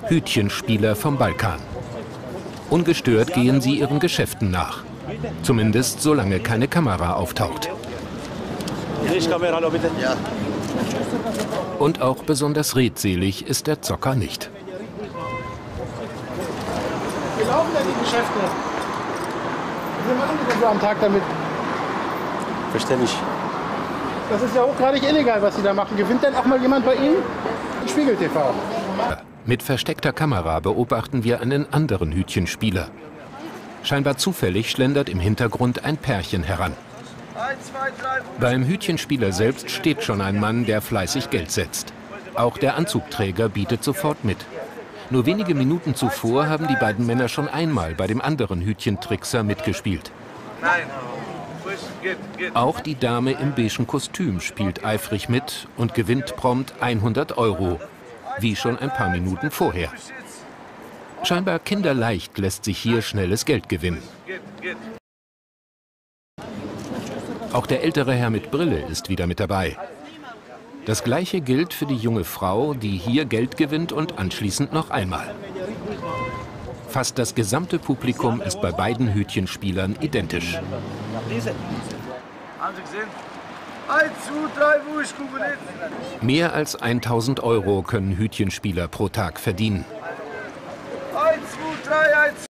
Hütchenspieler vom Balkan. Ungestört gehen sie ihren Geschäften nach. Zumindest solange keine Kamera auftaucht. Und auch besonders redselig ist der Zocker nicht. Wie laufen denn die Geschäfte? Wie machen die denn so am Tag damit? Verstehe nicht. Das ist ja hochgradig illegal, was Sie da machen. Gewinnt denn auch mal jemand bei Ihnen? Spiegel TV. Mit versteckter Kamera beobachten wir einen anderen Hütchenspieler. Scheinbar zufällig schlendert im Hintergrund ein Pärchen heran. Beim Hütchenspieler selbst steht schon ein Mann, der fleißig Geld setzt. Auch der Anzugträger bietet sofort mit. Nur wenige Minuten zuvor haben die beiden Männer schon einmal bei dem anderen Hütchentrickser mitgespielt. Auch die Dame im beigen Kostüm spielt eifrig mit und gewinnt prompt 100 €, wie schon ein paar Minuten vorher. Scheinbar kinderleicht lässt sich hier schnelles Geld gewinnen. Auch der ältere Herr mit Brille ist wieder mit dabei. Das Gleiche gilt für die junge Frau, die hier Geld gewinnt und anschließend noch einmal. Fast das gesamte Publikum ist bei beiden Hütchenspielern identisch. Haben Sie gesehen? 1, 2, 3, wo ich gucke nicht. Mehr als 1.000 € können Hütchenspieler pro Tag verdienen. 1, 2, 3, 1.